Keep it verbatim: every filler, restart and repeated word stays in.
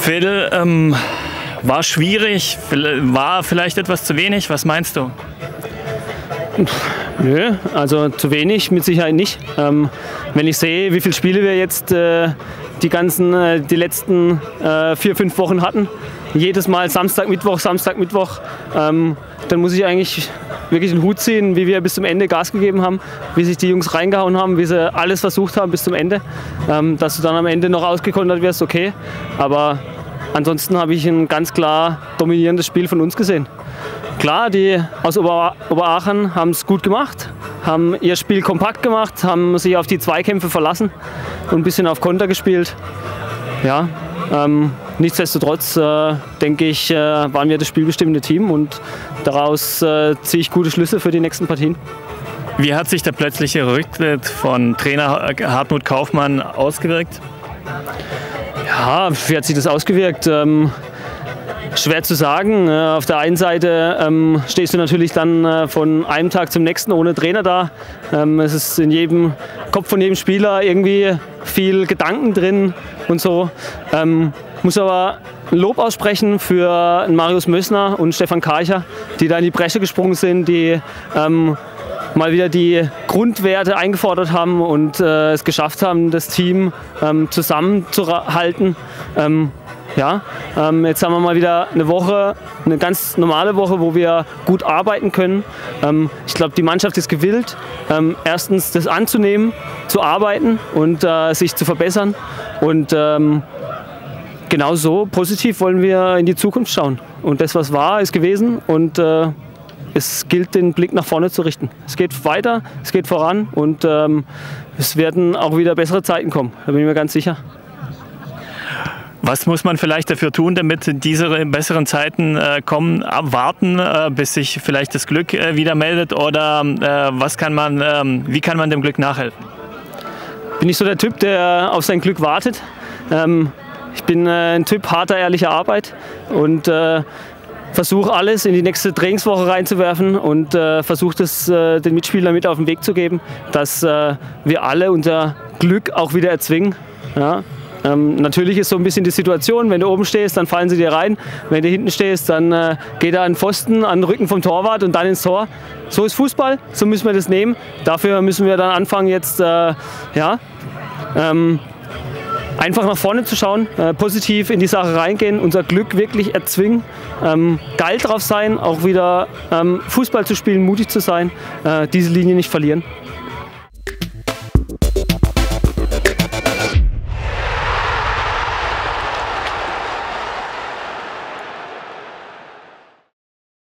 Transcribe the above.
Phil, ähm, war schwierig, war vielleicht etwas zu wenig, was meinst du? Nö, also zu wenig mit Sicherheit nicht. Ähm, wenn ich sehe, wie viele Spiele wir jetzt äh, die ganzen, äh, die letzten äh, vier, fünf Wochen hatten, jedes Mal Samstag, Mittwoch, Samstag, Mittwoch, ähm, dann muss ich eigentlich wirklich den Hut ziehen, wie wir bis zum Ende Gas gegeben haben, wie sich die Jungs reingehauen haben, wie sie alles versucht haben bis zum Ende. Ähm, dass du dann am Ende noch ausgekontert wirst, okay, aber ansonsten habe ich ein ganz klar dominierendes Spiel von uns gesehen. Klar, die aus Ober Oberaachen haben es gut gemacht, haben ihr Spiel kompakt gemacht, haben sich auf die Zweikämpfe verlassen und ein bisschen auf Konter gespielt. Ja, ähm, nichtsdestotrotz äh, denke ich, äh, waren wir das spielbestimmende Team und daraus äh, ziehe ich gute Schlüsse für die nächsten Partien. Wie hat sich der plötzliche Rücktritt von Trainer Hartmut Kaufmann ausgewirkt? Ja, wie hat sich das ausgewirkt? Ähm, Schwer zu sagen. Auf der einen Seite ähm, stehst du natürlich dann äh, von einem Tag zum nächsten ohne Trainer da. Ähm, es ist in jedem Kopf von jedem Spieler irgendwie viel Gedanken drin und so. Ähm, muss aber ein Lob aussprechen für Marius Mössner und Stefan Karcher, die da in die Bresche gesprungen sind, die ähm, mal wieder die Grundwerte eingefordert haben und äh, es geschafft haben, das Team ähm, zusammenzuhalten. Ähm, Ja, ähm, jetzt haben wir mal wieder eine Woche, eine ganz normale Woche, wo wir gut arbeiten können. Ähm, ich glaube, die Mannschaft ist gewillt, ähm, erstens das anzunehmen, zu arbeiten und äh, sich zu verbessern. Und ähm, genau so positiv wollen wir in die Zukunft schauen. Und das, was war, ist gewesen und äh, es gilt, den Blick nach vorne zu richten. Es geht weiter, es geht voran und ähm, es werden auch wieder bessere Zeiten kommen, da bin ich mir ganz sicher. Was muss man vielleicht dafür tun, damit diese besseren Zeiten äh, kommen? Warten, äh, bis sich vielleicht das Glück äh, wieder meldet? Oder äh, was kann man, ähm, wie kann man dem Glück nachhelfen? Bin ich so der Typ, der auf sein Glück wartet. Ähm, ich bin äh, ein Typ harter, ehrlicher Arbeit und äh, versuche alles in die nächste Trainingswoche reinzuwerfen und äh, versuche es äh, den Mitspielern mit auf den Weg zu geben, dass äh, wir alle unser Glück auch wieder erzwingen. Ja? Ähm, natürlich ist so ein bisschen die Situation, wenn du oben stehst, dann fallen sie dir rein. Wenn du hinten stehst, dann äh, geht er an den Pfosten, an den Rücken vom Torwart und dann ins Tor. So ist Fußball, so müssen wir das nehmen. Dafür müssen wir dann anfangen, jetzt äh, ja, ähm, einfach nach vorne zu schauen, äh, positiv in die Sache reingehen, unser Glück wirklich erzwingen, ähm, geil drauf sein, auch wieder ähm, Fußball zu spielen, mutig zu sein, äh, diese Linie nicht verlieren.